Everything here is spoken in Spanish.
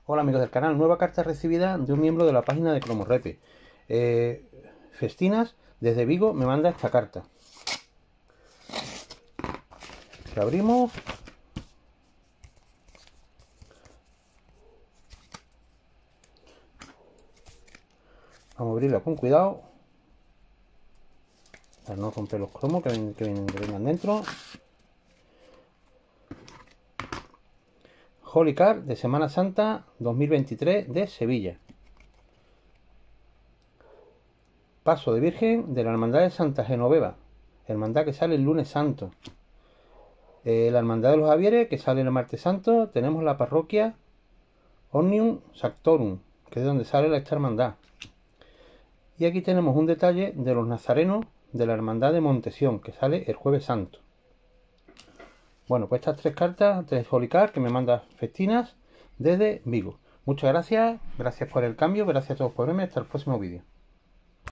Hola amigos del canal, nueva carta recibida de un miembro de la página de Cromorrepe. Festinas desde Vigo me manda esta carta. La abrimos. Vamos a abrirla con cuidado para no romper los cromos que vengan dentro. Holy Card de Semana Santa 2023 de Sevilla. Paso de Virgen de la Hermandad de Santa Genoveva, hermandad que sale el lunes santo. La Hermandad de los Javieres, que sale el martes santo. Tenemos la parroquia Omnium Sanctorum, que es de donde sale esta hermandad. Y aquí tenemos un detalle de los nazarenos de la Hermandad de Montesión, que sale el jueves santo. Bueno, pues estas tres cartas, tres Holy Card que me manda Festinas desde Vigo. Muchas gracias, gracias por el cambio, gracias a todos por verme, hasta el próximo vídeo.